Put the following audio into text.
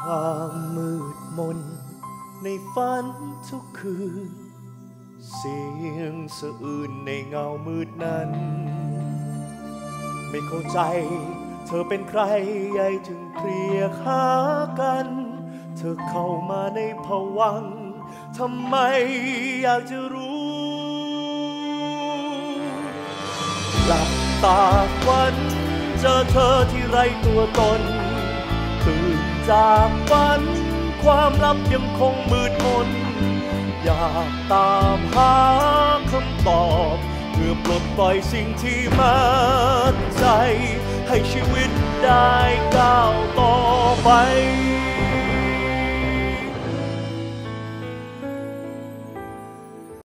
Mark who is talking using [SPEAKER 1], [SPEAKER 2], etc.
[SPEAKER 1] ความมืดมนในฝันทุกคืนเสียงสะอื้นในเงามืดนั้นไม่เข้าใจเธอเป็นใครใหญ่ถึงเพลียหากันเธอเข้ามาในภวังค์ทำไมอยากจะรู้หลับตาฝันเจอเธอที่ไรตัวตนตื่นจากฝันความลับยังคงมืดมนอยากตามหาคำตอบเพื่อปลดปล่อยสิ่งที่มัดใจให้ชีวิตได้ก้าวต่อไป